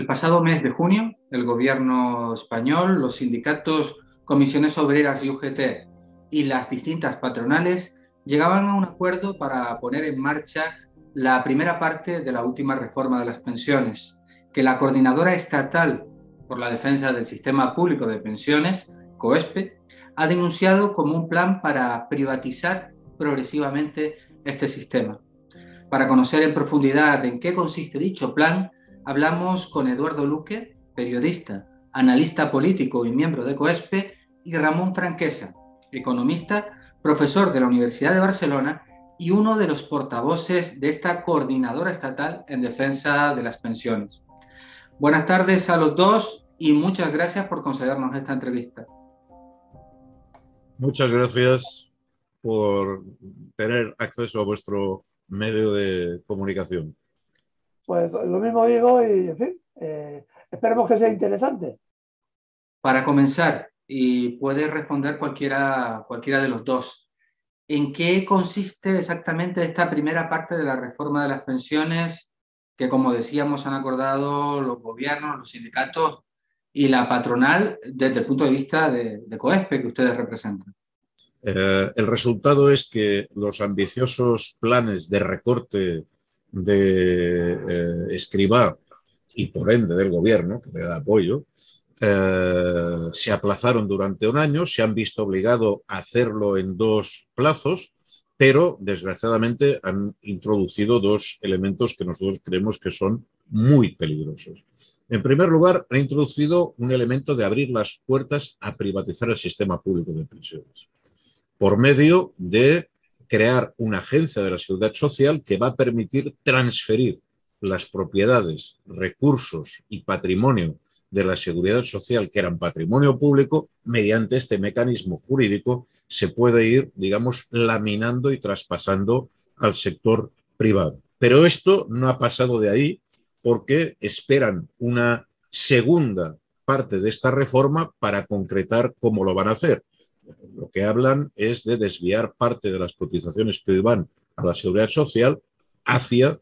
El pasado mes de junio, el gobierno español, los sindicatos, comisiones obreras y UGT y las distintas patronales llegaban a un acuerdo para poner en marcha la primera parte de la última reforma de las pensiones, que la Coordinadora Estatal por la Defensa del Sistema Público de Pensiones, COESPE, ha denunciado como un plan para privatizar progresivamente este sistema. Para conocer en profundidad en qué consiste dicho plan, hablamos con Eduardo Luque, periodista, analista político y miembro de COESPE, y Ramón Franquesa, economista, profesor de la Universidad de Barcelona y uno de los portavoces de esta coordinadora estatal en defensa de las pensiones. Buenas tardes a los dos y muchas gracias por concedernos esta entrevista. Muchas gracias por tener acceso a vuestro medio de comunicación. Pues lo mismo digo y, en fin, esperemos que sea interesante. Para comenzar, y puede responder cualquiera de los dos, ¿en qué consiste exactamente esta primera parte de la reforma de las pensiones que, como decíamos, han acordado los gobiernos, los sindicatos y la patronal desde el punto de vista de COESPE que ustedes representan? El resultado es que los ambiciosos planes de recorte de Escrivá y por ende del gobierno, que le da apoyo, se aplazaron durante un año, se han visto obligados a hacerlo en dos plazos, pero desgraciadamente han introducido dos elementos que nosotros creemos que son muy peligrosos. En primer lugar, han introducido un elemento de abrir las puertas a privatizar el sistema público de pensiones, por medio de crear una agencia de la Seguridad Social que va a permitir transferir las propiedades, recursos y patrimonio de la Seguridad Social, que eran patrimonio público, mediante este mecanismo jurídico se puede ir, digamos, laminando y traspasando al sector privado. Pero esto no ha pasado de ahí porque esperan una segunda parte de esta reforma para concretar cómo lo van a hacer. Lo que hablan es de desviar parte de las cotizaciones que hoy van a la Seguridad Social hacia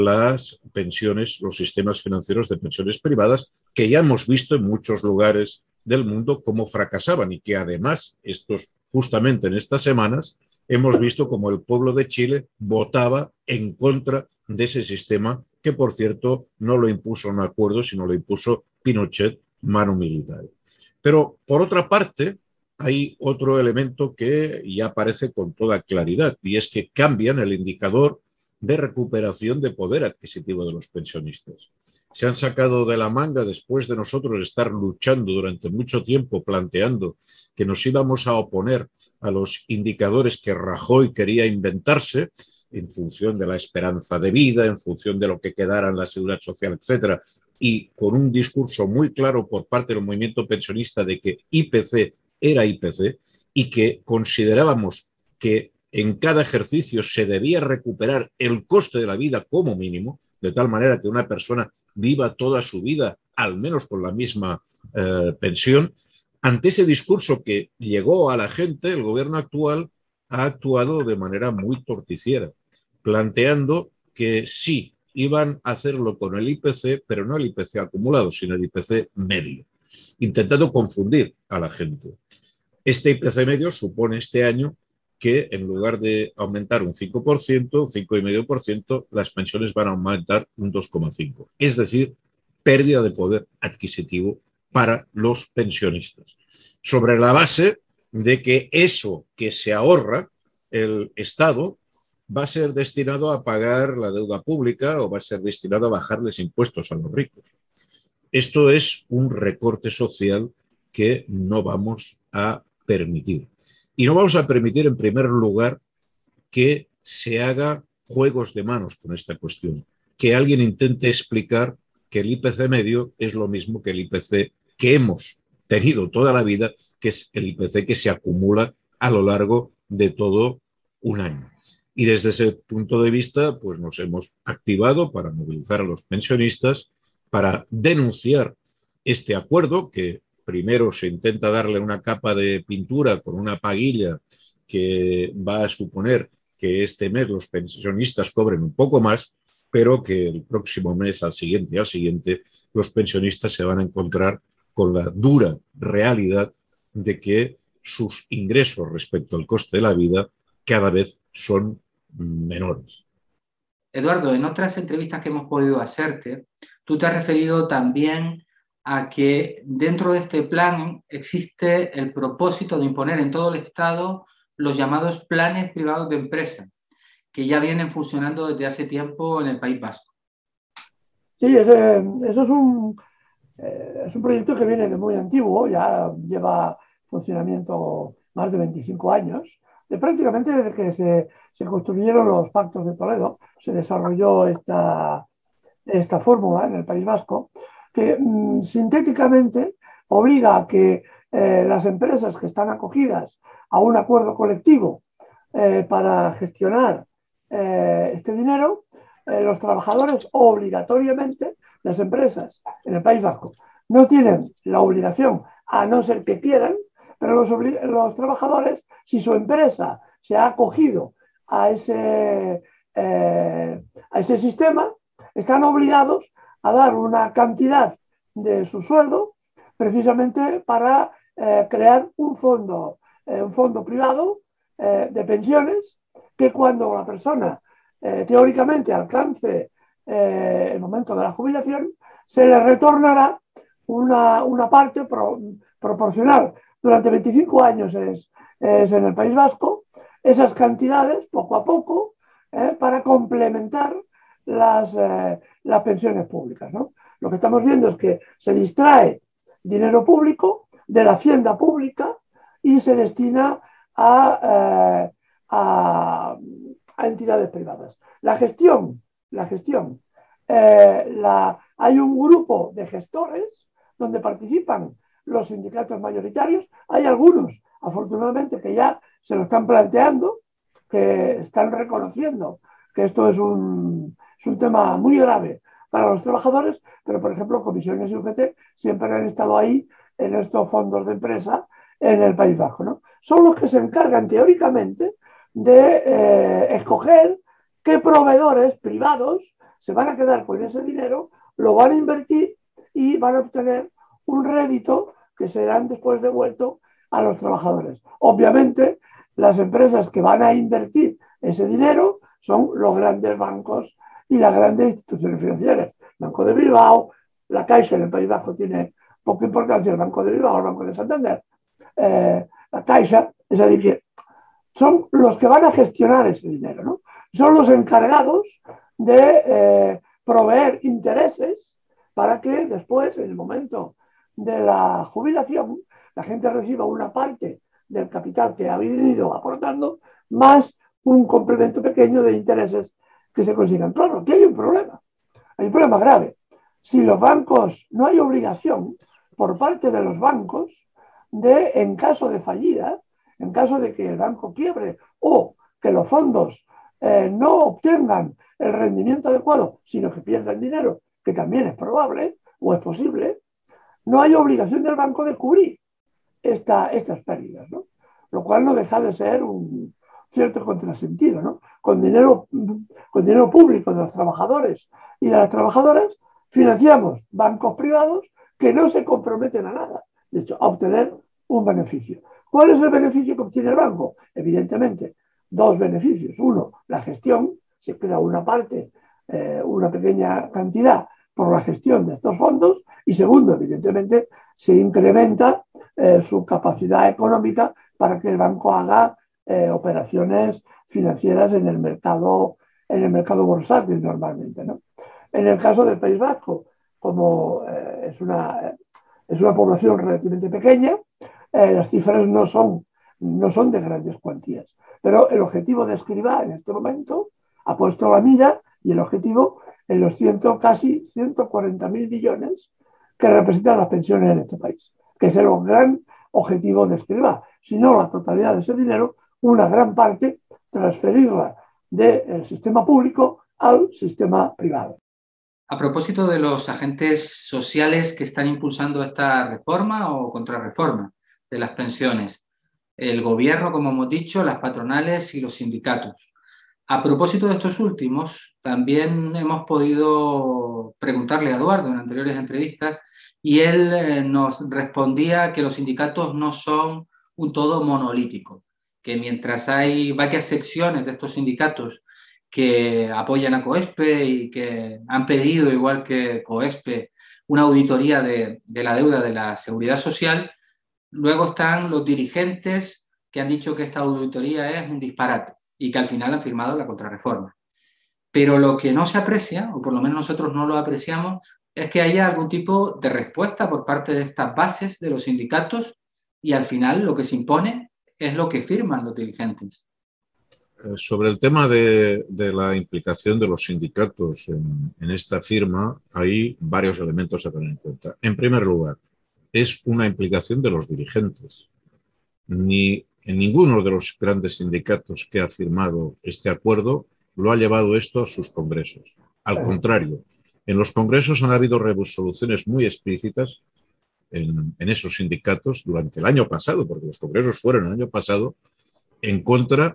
las pensiones, los sistemas financieros de pensiones privadas, que ya hemos visto en muchos lugares del mundo cómo fracasaban y que además, justamente en estas semanas, hemos visto cómo el pueblo de Chile votaba en contra de ese sistema que, por cierto, no lo impuso un acuerdo, sino lo impuso Pinochet, mano militar. Pero, por otra parte, hay otro elemento que ya aparece con toda claridad y es que cambian el indicador de recuperación de poder adquisitivo de los pensionistas. Se han sacado de la manga, después de nosotros estar luchando durante mucho tiempo, planteando que nos íbamos a oponer a los indicadores que Rajoy quería inventarse en función de la esperanza de vida, en función de lo que quedara en la seguridad social, etcétera, y con un discurso muy claro por parte del movimiento pensionista de que IPC era IPC y que considerábamos que en cada ejercicio se debía recuperar el coste de la vida como mínimo, de tal manera que una persona viva toda su vida al menos con la misma pensión. Ante ese discurso que llegó a la gente, el gobierno actual ha actuado de manera muy torticiera, planteando que sí, iban a hacerlo con el IPC, pero no el IPC acumulado, sino el IPC medio, intentando confundir a la gente. Este IPC medio supone este año que en lugar de aumentar un 5%, un 5,5%, las pensiones van a aumentar un 2,5%. Es decir, pérdida de poder adquisitivo para los pensionistas. Sobre la base de que eso que se ahorra el Estado va a ser destinado a pagar la deuda pública o va a ser destinado a bajarles impuestos a los ricos. Esto es un recorte social que no vamos a permitir. Y no vamos a permitir, en primer lugar, que se haga juegos de manos con esta cuestión. Que alguien intente explicar que el IPC medio es lo mismo que el IPC que hemos tenido toda la vida, que es el IPC que se acumula a lo largo de todo un año. Y desde ese punto de vista, pues nos hemos activado para movilizar a los pensionistas, para denunciar este acuerdo que primero se intenta darle una capa de pintura con una paguilla que va a suponer que este mes los pensionistas cobren un poco más, pero que el próximo mes, al siguiente y al siguiente, los pensionistas se van a encontrar con la dura realidad de que sus ingresos respecto al coste de la vida cada vez son menores. Eduardo, en otras entrevistas que hemos podido hacerte, tú te has referido también a que dentro de este plan existe el propósito de imponer en todo el Estado los llamados planes privados de empresa, que ya vienen funcionando desde hace tiempo en el País Vasco. Sí, eso es un proyecto que viene de muy antiguo, ya lleva funcionamiento más de 25 años. Prácticamente desde que se construyeron los pactos de Toledo, se desarrolló esta fórmula en el País Vasco, que sintéticamente obliga a que las empresas que están acogidas a un acuerdo colectivo para gestionar este dinero, los trabajadores obligatoriamente, las empresas en el País Vasco, no tienen la obligación, a no ser que quieran, pero los trabajadores, si su empresa se ha acogido a ese sistema, están obligados a dar una cantidad de su sueldo precisamente para crear un fondo privado de pensiones que cuando la persona teóricamente alcance el momento de la jubilación, se le retornará una parte proporcional. Durante 25 años es en el País Vasco, esas cantidades poco a poco para complementar las pensiones públicas, ¿no? Lo que estamos viendo es que se distrae dinero público de la hacienda pública y se destina a entidades privadas. La gestión, hay un grupo de gestores donde participan los sindicatos mayoritarios. Hay algunos, afortunadamente, que ya se lo están planteando, que están reconociendo que esto es un tema muy grave para los trabajadores, pero, por ejemplo, comisiones y UGT siempre han estado ahí en estos fondos de empresa en el País Vasco, ¿no? Son los que se encargan teóricamente de escoger qué proveedores privados se van a quedar con ese dinero, lo van a invertir y van a obtener un rédito que serán después devuelto a los trabajadores. Obviamente, las empresas que van a invertir ese dinero son los grandes bancos y las grandes instituciones financieras. Banco de Bilbao, la Caixa en el País Vasco tiene poca importancia, el Banco de Bilbao, el Banco de Santander, la Caixa, es decir, que son los que van a gestionar ese dinero, ¿no? Son los encargados de proveer intereses para que después, en el momento de la jubilación, la gente reciba una parte del capital que ha venido aportando, más un complemento pequeño de intereses que se consigan. Claro, aquí hay un problema grave. Si los bancos, no hay obligación por parte de los bancos de, en caso de fallida, en caso de que el banco quiebre o que los fondos no obtengan el rendimiento adecuado, sino que pierdan dinero, que también es probable o es posible, no hay obligación del banco de cubrir estas pérdidas, ¿no? Lo cual no deja de ser un cierto contrasentido, ¿no? Con dinero público de los trabajadores y de las trabajadoras financiamos bancos privados que no se comprometen a nada, de hecho, a obtener un beneficio. ¿Cuál es el beneficio que obtiene el banco? Evidentemente, dos beneficios. Uno, la gestión, se queda una parte, una pequeña cantidad por la gestión de estos fondos. Y segundo, evidentemente, se incrementa su capacidad económica para que el banco haga operaciones financieras en el mercado bursátil normalmente, ¿no? En el caso del País Vasco, como es una población relativamente pequeña, las cifras no son de grandes cuantías. Pero el objetivo de Escrivá en este momento ha puesto la mira y el objetivo en los casi 140.000 millones que representan las pensiones en este país, que es el gran objetivo de Escrivá. Si no, la totalidad de ese dinero, una gran parte, transferirla del sistema público al sistema privado. A propósito de los agentes sociales que están impulsando esta reforma o contrarreforma de las pensiones, el gobierno, como hemos dicho, las patronales y los sindicatos. A propósito de estos últimos, también hemos podido preguntarle a Eduardo en anteriores entrevistas y él nos respondía que los sindicatos no son un todo monolítico, que mientras hay varias secciones de estos sindicatos que apoyan a COESPE y que han pedido, igual que COESPE, una auditoría de la deuda de la seguridad social, luego están los dirigentes que han dicho que esta auditoría es un disparate y que al final han firmado la contrarreforma. Pero lo que no se aprecia, o por lo menos nosotros no lo apreciamos, es que haya algún tipo de respuesta por parte de estas bases de los sindicatos y al final lo que se impone es lo que firman los dirigentes. Sobre el tema de la implicación de los sindicatos en esta firma, hay varios elementos a tener en cuenta. En primer lugar, es una implicación de los dirigentes. Ni en ninguno de los grandes sindicatos que ha firmado este acuerdo lo ha llevado esto a sus congresos. Al contrario, en los congresos han habido resoluciones muy explícitas en esos sindicatos durante el año pasado, porque los congresos fueron el año pasado, en contra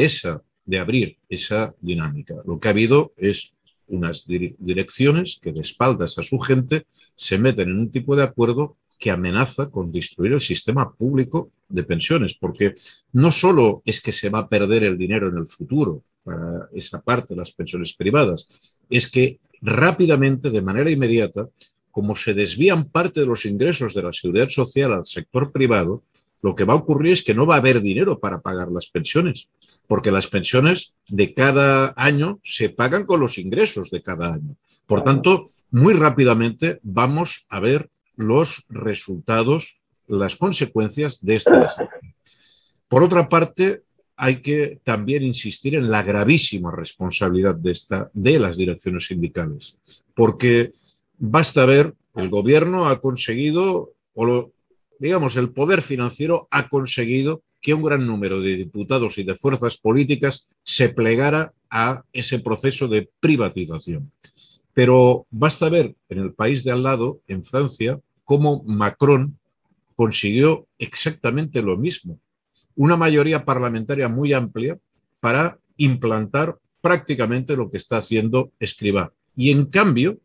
de abrir esa dinámica. Lo que ha habido es unas direcciones que de espaldas a su gente se meten en un tipo de acuerdo que amenaza con destruir el sistema público de pensiones, porque no solo es que se va a perder el dinero en el futuro para esa parte de las pensiones privadas, es que rápidamente, de manera inmediata, como se desvían parte de los ingresos de la seguridad social al sector privado, lo que va a ocurrir es que no va a haber dinero para pagar las pensiones, porque las pensiones de cada año se pagan con los ingresos de cada año. Por tanto, muy rápidamente vamos a ver los resultados, las consecuencias de esta decisión. Por otra parte, hay que también insistir en la gravísima responsabilidad de las direcciones sindicales, porque basta ver, el gobierno ha conseguido, digamos, el poder financiero ha conseguido que un gran número de diputados y de fuerzas políticas se plegara a ese proceso de privatización. Pero basta ver en el país de al lado, en Francia, cómo Macron consiguió exactamente lo mismo. Una mayoría parlamentaria muy amplia para implantar prácticamente lo que está haciendo Escrivá. Y en cambio,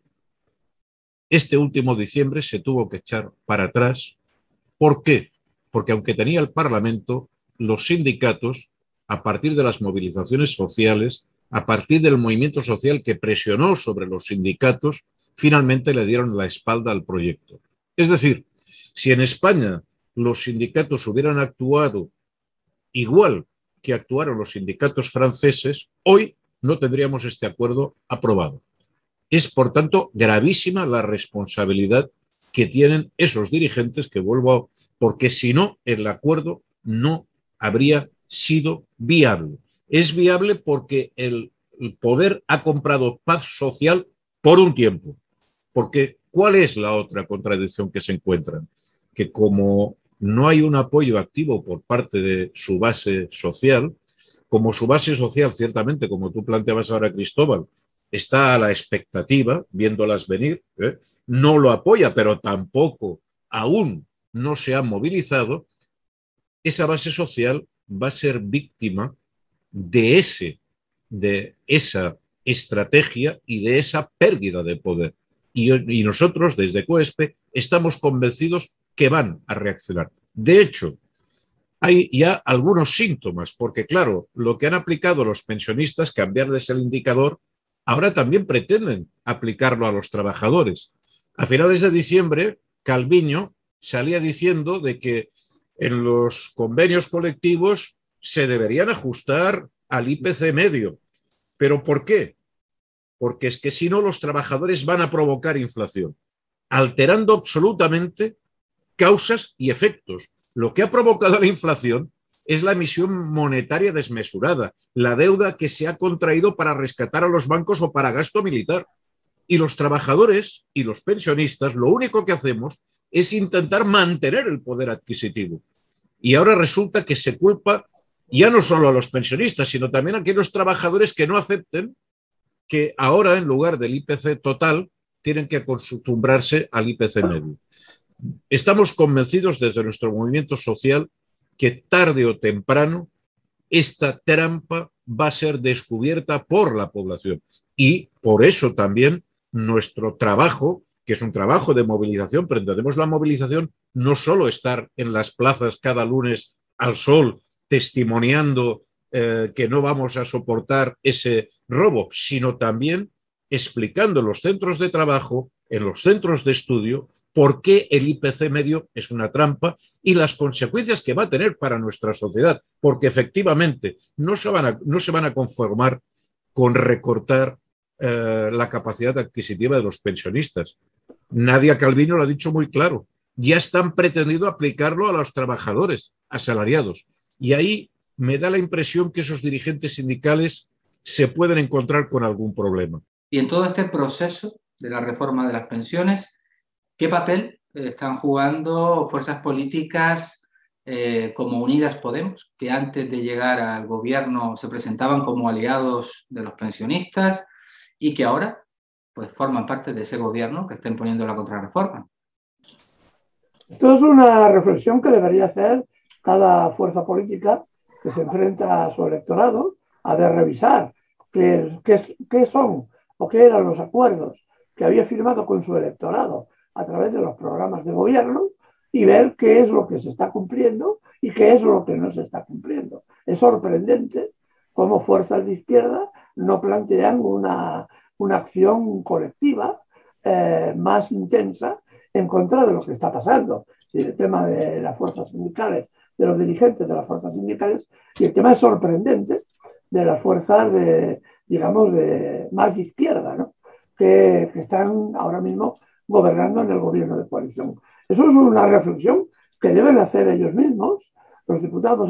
este último diciembre se tuvo que echar para atrás. ¿Por qué? Porque aunque tenía el Parlamento, los sindicatos, a partir de las movilizaciones sociales, a partir del movimiento social que presionó sobre los sindicatos, finalmente le dieron la espalda al proyecto. Es decir, si en España los sindicatos hubieran actuado igual que actuaron los sindicatos franceses, hoy no tendríamos este acuerdo aprobado. Es, por tanto, gravísima la responsabilidad que tienen esos dirigentes que porque si no, el acuerdo no habría sido viable. Es viable porque el poder ha comprado paz social por un tiempo. Porque, ¿cuál es la otra contradicción que se encuentran? Que como no hay un apoyo activo por parte de su base social, como su base social, ciertamente, como tú planteabas ahora, Cristóbal, está a la expectativa, viéndolas venir, no lo apoya, pero tampoco aún no se ha movilizado, esa base social va a ser víctima de esa estrategia y de esa pérdida de poder. Y nosotros, desde COESPE, estamos convencidos que van a reaccionar. De hecho, hay ya algunos síntomas, porque claro, lo que han aplicado los pensionistas, cambiarles el indicador, ahora también pretenden aplicarlo a los trabajadores. A finales de diciembre, Calviño salía diciendo de que en los convenios colectivos se deberían ajustar al IPC medio. ¿Pero por qué? Porque es que si no, los trabajadores van a provocar inflación, alterando absolutamente causas y efectos. Lo que ha provocado la inflación es la emisión monetaria desmesurada, la deuda que se ha contraído para rescatar a los bancos o para gasto militar. Y los trabajadores y los pensionistas lo único que hacemos es intentar mantener el poder adquisitivo. Y ahora resulta que se culpa ya no solo a los pensionistas, sino también a aquellos trabajadores que no acepten que ahora, en lugar del IPC total, tienen que acostumbrarse al IPC medio. Estamos convencidos desde nuestro movimiento social que tarde o temprano esta trampa va a ser descubierta por la población. Y por eso también nuestro trabajo, que es un trabajo de movilización, pero entendemos la movilización no solo estar en las plazas cada lunes al sol testimoniando que no vamos a soportar ese robo, sino también explicando en los centros de trabajo, en los centros de estudio, por qué el IPC medio es una trampa y las consecuencias que va a tener para nuestra sociedad, porque efectivamente no se van a conformar con recortar la capacidad adquisitiva de los pensionistas. Nadia Calviño lo ha dicho muy claro. Ya están pretendiendo aplicarlo a los trabajadores asalariados. Y ahí me da la impresión que esos dirigentes sindicales se pueden encontrar con algún problema. Y en todo este proceso de la reforma de las pensiones, ¿qué papel están jugando fuerzas políticas como Unidas Podemos, que antes de llegar al gobierno se presentaban como aliados de los pensionistas y que ahora pues forman parte de ese gobierno que está imponiendo la contrarreforma? Esto es una reflexión que debería hacer cada fuerza política que se enfrenta a su electorado, a de revisar qué son o qué eran los acuerdos que había firmado con su electorado a través de los programas de gobierno y ver qué es lo que se está cumpliendo y qué es lo que no se está cumpliendo. Es sorprendente cómo fuerzas de izquierda no plantean una acción colectiva más intensa en contra de lo que está pasando. Y el tema de las fuerzas sindicales, de los dirigentes de las fuerzas sindicales, y el tema es sorprendente de las fuerzas más de izquierda, ¿no? que están ahora mismo gobernando en el gobierno de coalición. Eso es una reflexión que deben hacer ellos mismos. Los diputados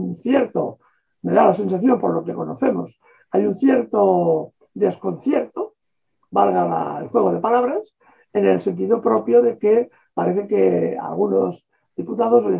me da la sensación por lo que conocemos, hay un cierto desconcierto, valga el juego de palabras, en el sentido propio de que parece que a algunos diputados les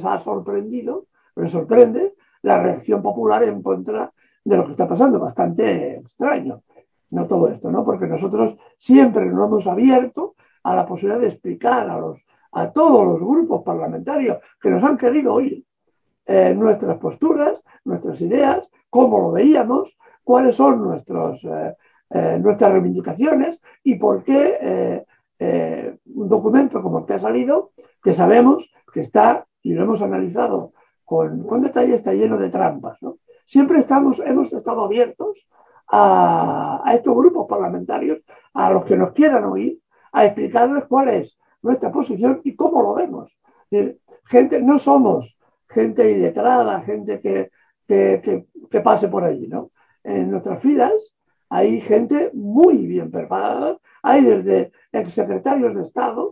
sorprende la reacción popular en contra de lo que está pasando. Bastante extraño, no todo esto, ¿no? Porque nosotros siempre nos hemos abierto a la posibilidad de explicar a todos los grupos parlamentarios que nos han querido oír nuestras posturas, nuestras ideas, cómo lo veíamos, cuáles son nuestras reivindicaciones y por qué un documento como el que ha salido, que sabemos que está, y lo hemos analizado con detalle, está lleno de trampas, ¿no? Siempre hemos estado abiertos a estos grupos parlamentarios, a los que nos quieran oír, a explicarles cuál es nuestra posición y cómo lo vemos. No somos gente iletrada, gente que pase por allí, ¿no? En nuestras filas hay gente muy bien preparada, hay desde exsecretarios de Estado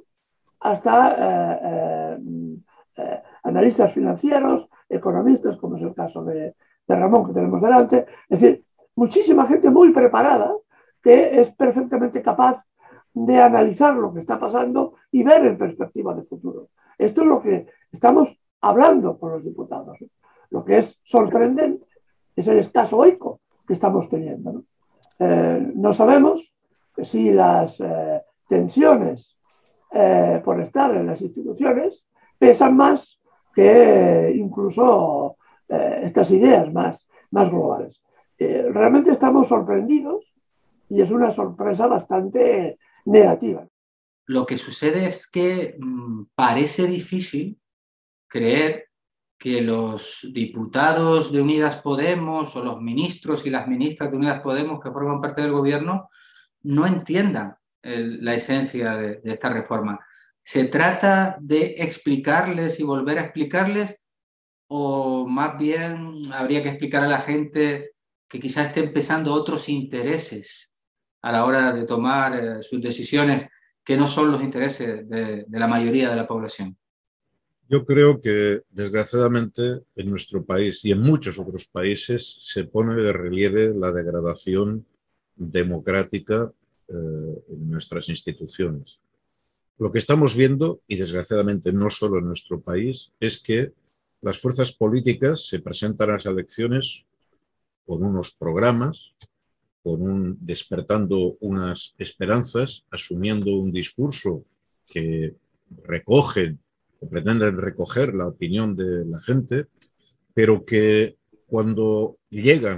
hasta analistas financieros, economistas, como es el caso de Ramón que tenemos delante. Es decir, muchísima gente muy preparada que es perfectamente capaz de analizar lo que está pasando y ver en perspectiva de futuro. Esto es lo que estamos hablando con los diputados. Lo que es sorprendente es el escaso eco que estamos teniendo, ¿no? No sabemos si las tensiones por estar en las instituciones pesan más que incluso estas ideas más globales. Realmente estamos sorprendidos y es una sorpresa bastante negativa. Lo que sucede es que parece difícil creer que los diputados de Unidas Podemos o los ministros y las ministras de Unidas Podemos que forman parte del gobierno no entiendan la esencia de esta reforma. ¿Se trata de explicarles y volver a explicarles o más bien habría que explicar a la gente que quizás esté empezando otros intereses a la hora de tomar sus decisiones que no son los intereses de la mayoría de la población? Yo creo que, desgraciadamente, en nuestro país y en muchos otros países se pone de relieve la degradación democrática en nuestras instituciones. Lo que estamos viendo, y desgraciadamente no solo en nuestro país, es que las fuerzas políticas se presentan a las elecciones con unos programas, despertando unas esperanzas, asumiendo un discurso que recogen o pretenden recoger la opinión de la gente, pero que cuando llegan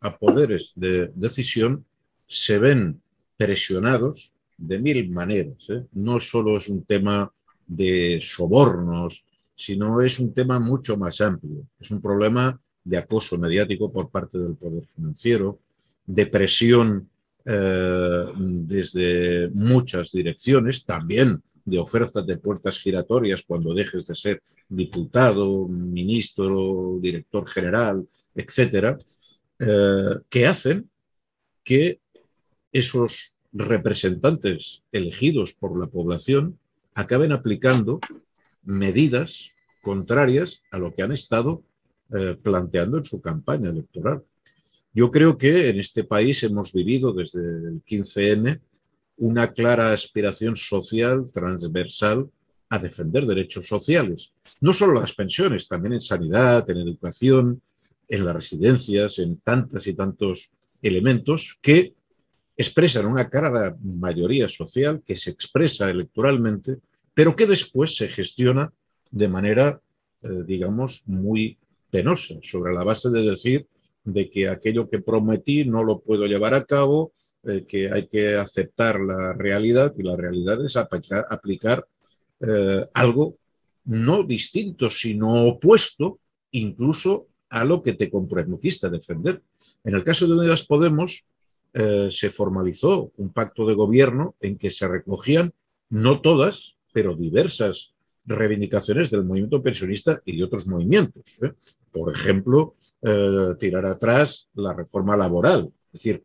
a poderes de decisión se ven presionados de mil maneras, ¿eh? No solo es un tema de sobornos, sino es un tema mucho más amplio. Es un problema de acoso mediático por parte del poder financiero, de presión desde muchas direcciones, también de ofertas de puertas giratorias cuando dejes de ser diputado, ministro, director general, etcétera, que hacen que esos representantes elegidos por la población acaben aplicando medidas contrarias a lo que han estado planteando en su campaña electoral. Yo creo que en este país hemos vivido desde el 15N una clara aspiración social transversal a defender derechos sociales. No solo las pensiones, también en sanidad, en educación, en las residencias, en tantas y tantos elementos que expresan una clara mayoría social que se expresa electoralmente, pero que después se gestiona de manera, digamos, muy penosa, sobre la base de decir de que aquello que prometí no lo puedo llevar a cabo, que hay que aceptar la realidad, y la realidad es aplicar algo no distinto, sino opuesto incluso a lo que te comprometiste a defender. En el caso de Unidas Podemos, se formalizó un pacto de gobierno en que se recogían, no todas, pero diversas reivindicaciones del movimiento pensionista y de otros movimientos. Por ejemplo, tirar atrás la reforma laboral, es decir,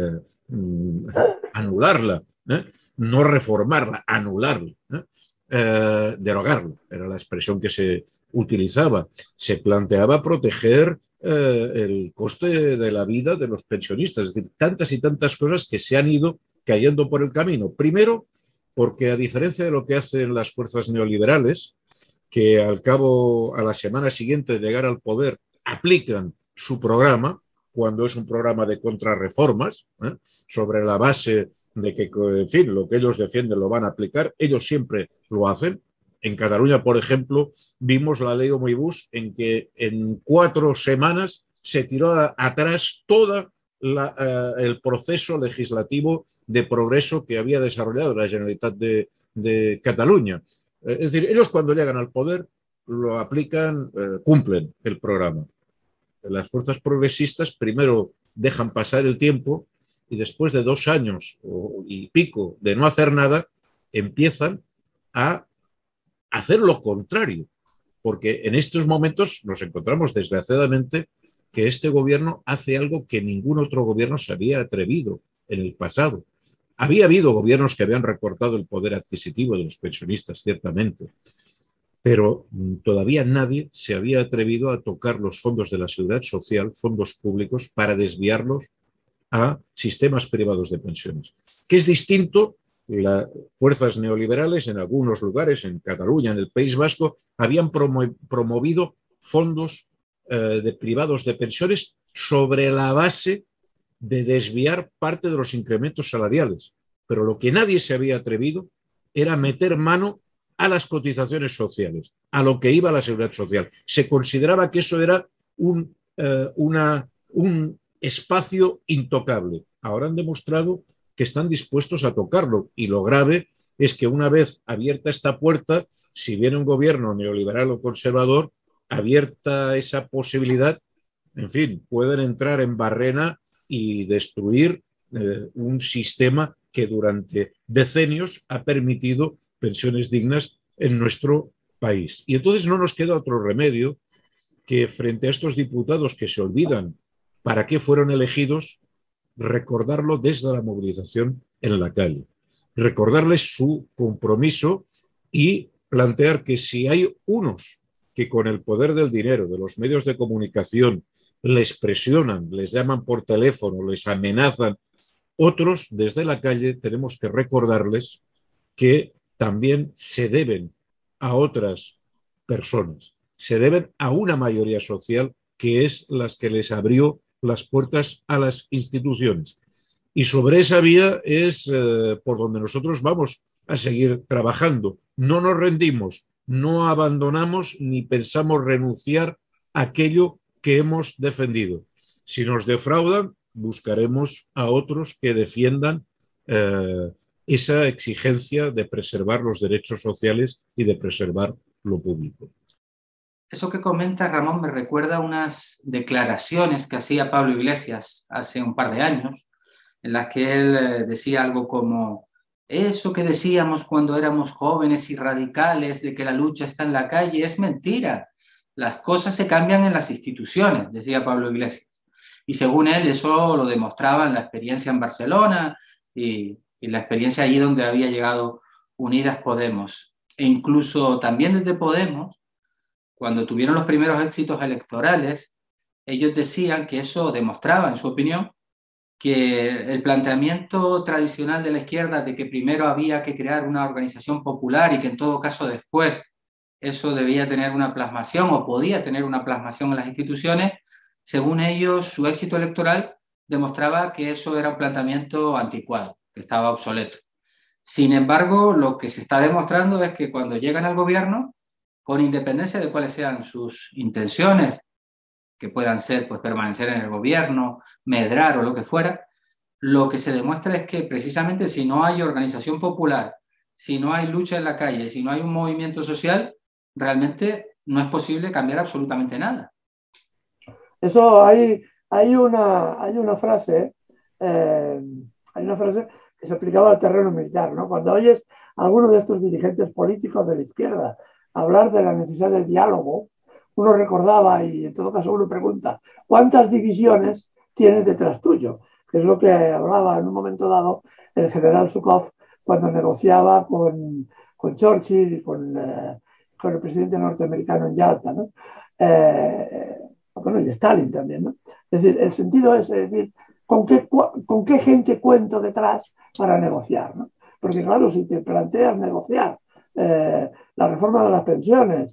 anularla, no reformarla, anularla, derogarla, era la expresión que se utilizaba. Se planteaba proteger el coste de la vida de los pensionistas, es decir, tantas y tantas cosas que se han ido cayendo por el camino. Primero, porque a diferencia de lo que hacen las fuerzas neoliberales, que al cabo, a la semana siguiente de llegar al poder, aplican su programa, cuando es un programa de contrarreformas, sobre la base de que, en fin, lo que ellos defienden lo van a aplicar, ellos siempre lo hacen. En Cataluña, por ejemplo, vimos la ley Omnibus en que en 4 semanas se tiró atrás todo el proceso legislativo de progreso que había desarrollado la Generalitat de Cataluña. Es decir, ellos cuando llegan al poder lo aplican, cumplen el programa. Las fuerzas progresistas primero dejan pasar el tiempo y después de 2 años y pico de no hacer nada, empiezan a hacer lo contrario, porque en estos momentos nos encontramos desgraciadamente que este gobierno hace algo que ningún otro gobierno se había atrevido en el pasado. Había habido gobiernos que habían recortado el poder adquisitivo de los pensionistas, ciertamente, pero todavía nadie se había atrevido a tocar los fondos de la seguridad social, fondos públicos, para desviarlos a sistemas privados de pensiones, que es distinto. Las fuerzas neoliberales en algunos lugares, en Cataluña, en el País Vasco, habían promovido fondos de privados de pensiones sobre la base de desviar parte de los incrementos salariales. Pero lo que nadie se había atrevido era meter mano a las cotizaciones sociales, a lo que iba a la seguridad social. Se consideraba que eso era un espacio intocable. Ahora han demostrado que están dispuestos a tocarlo, y lo grave es que una vez abierta esta puerta, si viene un gobierno neoliberal o conservador, abierta esa posibilidad, en fin, pueden entrar en barrena y destruir un sistema que durante decenios ha permitido pensiones dignas en nuestro país. Y entonces no nos queda otro remedio que, frente a estos diputados que se olvidan para qué fueron elegidos, recordarlo desde la movilización en la calle, recordarles su compromiso y plantear que si hay unos que con el poder del dinero, de los medios de comunicación, les presionan, les llaman por teléfono, les amenazan, otros desde la calle tenemos que recordarles que también se deben a otras personas, se deben a una mayoría social que es las que les abrió las puertas a las instituciones. Y sobre esa vía es por donde nosotros vamos a seguir trabajando. No nos rendimos, no abandonamos ni pensamos renunciar a aquello que hemos defendido. Si nos defraudan, buscaremos a otros que defiendan esa exigencia de preservar los derechos sociales y de preservar lo público. Eso que comenta Ramón me recuerda a unas declaraciones que hacía Pablo Iglesias hace un par de años, en las que él decía algo como: eso que decíamos cuando éramos jóvenes y radicales de que la lucha está en la calle es mentira. Las cosas se cambian en las instituciones, decía Pablo Iglesias. Y según él, eso lo demostraba en la experiencia en Barcelona y la experiencia allí donde había llegado Unidas Podemos. E incluso también desde Podemos, cuando tuvieron los primeros éxitos electorales, ellos decían que eso demostraba, en su opinión, que el planteamiento tradicional de la izquierda de que primero había que crear una organización popular y que en todo caso después eso debía tener una plasmación o podía tener una plasmación en las instituciones, según ellos su éxito electoral demostraba que eso era un planteamiento anticuado, que estaba obsoleto. Sin embargo, lo que se está demostrando es que cuando llegan al gobierno, con independencia de cuáles sean sus intenciones, que puedan ser pues permanecer en el gobierno, medrar o lo que fuera, lo que se demuestra es que precisamente si no hay organización popular, si no hay lucha en la calle, si no hay un movimiento social, realmente no es posible cambiar absolutamente nada. Eso hay una frase, hay una frase que se aplicaba al terreno militar, ¿no? Cuando oyes a algunos de estos dirigentes políticos de la izquierda hablar de la necesidad del diálogo, uno recordaba, y en todo caso uno pregunta, ¿cuántas divisiones tienes detrás tuyo? Que es lo que hablaba en un momento dado el general Zhukov cuando negociaba con Churchill y con el presidente norteamericano en Yalta, ¿no? Bueno, y Stalin también, ¿no? Es decir, el sentido es decir, ¿con qué gente cuento detrás para negociar, ¿no? Porque claro, si te planteas negociar la reforma de las pensiones,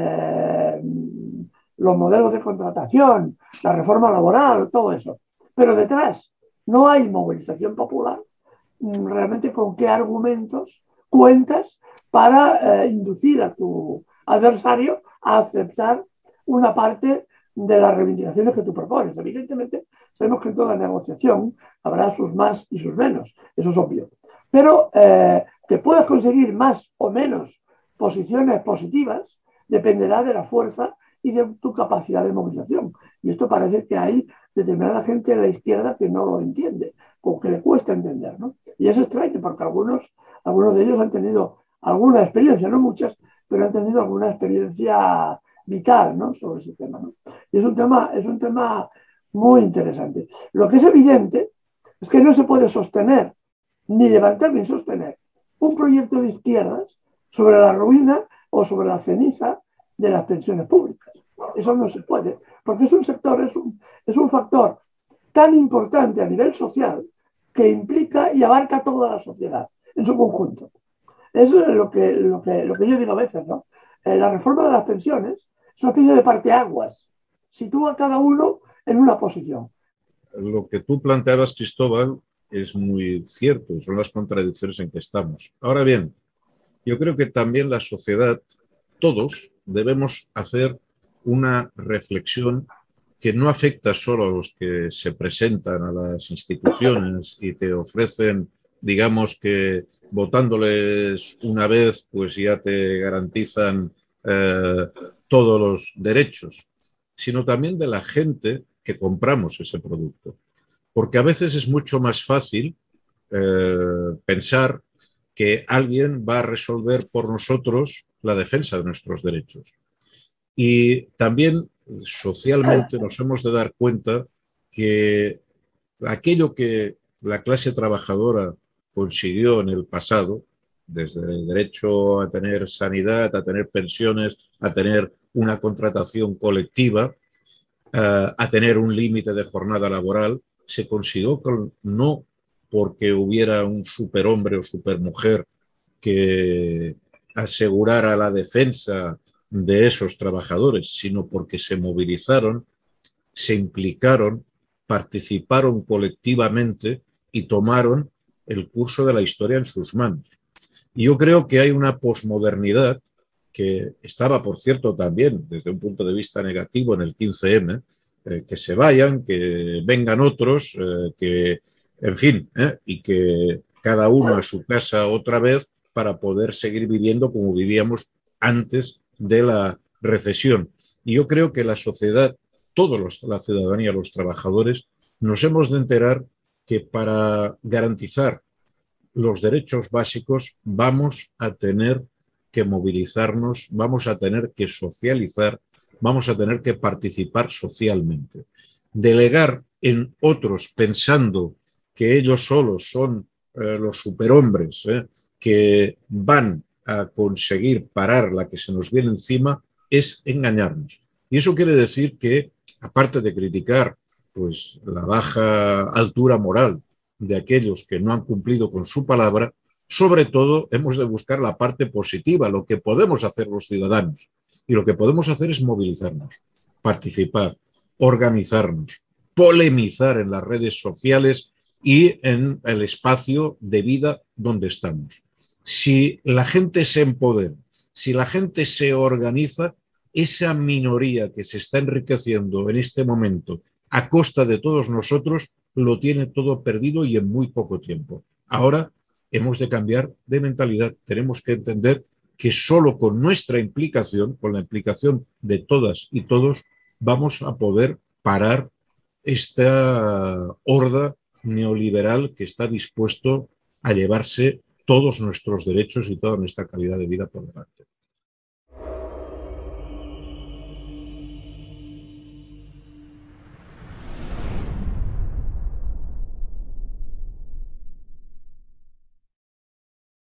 los modelos de contratación, la reforma laboral, todo eso, pero detrás no hay movilización popular, realmente con qué argumentos cuentas para inducir a tu adversario a aceptar una parte de las reivindicaciones que tú propones. Evidentemente, sabemos que en toda negociación habrá sus más y sus menos, eso es obvio. Pero que puedas conseguir más o menos posiciones positivas dependerá de la fuerza y de tu capacidad de movilización. Y esto parece que hay determinada gente de la izquierda que no lo entiende, o que le cuesta entender, ¿no? Y es extraño porque algunos de ellos han tenido alguna experiencia, no muchas, pero han tenido alguna experiencia vital, ¿no?, sobre ese tema, ¿no? Y es un tema muy interesante. Lo que es evidente es que no se puede sostener, ni levantar ni sostener, un proyecto de izquierdas sobre la ruina o sobre la ceniza de las pensiones públicas. Eso no se puede, porque es un sector, es un factor tan importante a nivel social que implica y abarca toda la sociedad en su conjunto. Eso es lo que yo digo a veces, ¿no? La reforma de las pensiones es una especie de parteaguas, sitúa a cada uno en una posición. Lo que tú planteabas, Cristóbal, es muy cierto, son las contradicciones en que estamos. Ahora bien, yo creo que también la sociedad, todos, debemos hacer una reflexión que no afecta solo a los que se presentan a las instituciones y te ofrecen, digamos que votándoles una vez, pues ya te garantizan todos los derechos, sino también de la gente que compramos ese producto. Porque a veces es mucho más fácil pensar que alguien va a resolver por nosotros la defensa de nuestros derechos. Y también socialmente nos hemos de dar cuenta que aquello que la clase trabajadora consiguió en el pasado, desde el derecho a tener sanidad, a tener pensiones, a tener una contratación colectiva, a tener un límite de jornada laboral, se consiguió no porque hubiera un superhombre o supermujer que asegurara la defensa de esos trabajadores, sino porque se movilizaron, se implicaron, participaron colectivamente y tomaron el curso de la historia en sus manos. Y yo creo que hay una posmodernidad que estaba, por cierto, también desde un punto de vista negativo en el 15M, que se vayan, que vengan otros, que, en fin, y que cada uno a su casa otra vez para poder seguir viviendo como vivíamos antes de la recesión. Y yo creo que la sociedad, la ciudadanía, los trabajadores, nos hemos de enterar que para garantizar los derechos básicos vamos a tener que movilizarnos, vamos a tener que socializar, vamos a tener que participar socialmente. Delegar en otros pensando que ellos solos son los superhombres que van a conseguir parar la que se nos viene encima es engañarnos. Y eso quiere decir que, aparte de criticar pues, la baja altura moral de aquellos que no han cumplido con su palabra, sobre todo hemos de buscar la parte positiva, lo que podemos hacer los ciudadanos. Y lo que podemos hacer es movilizarnos, participar, organizarnos, polemizar en las redes sociales y en el espacio de vida donde estamos. Si la gente se empodera, si la gente se organiza, esa minoría que se está enriqueciendo en este momento a costa de todos nosotros, lo tiene todo perdido y en muy poco tiempo. Ahora hemos de cambiar de mentalidad. Tenemos que entender que solo con nuestra implicación, con la implicación de todas y todos, vamos a poder parar esta horda neoliberal que está dispuesto a llevarse todos nuestros derechos y toda nuestra calidad de vida por delante.